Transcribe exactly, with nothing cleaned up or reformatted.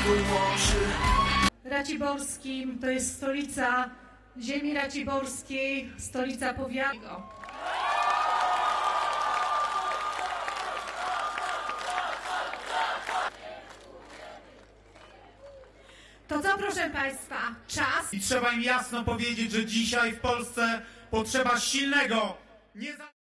Raciborskim to jest stolica ziemi raciborskiej, stolica powiatu. To co, proszę Państwa, czas? I trzeba im jasno powiedzieć, że dzisiaj w Polsce potrzeba silnego, nie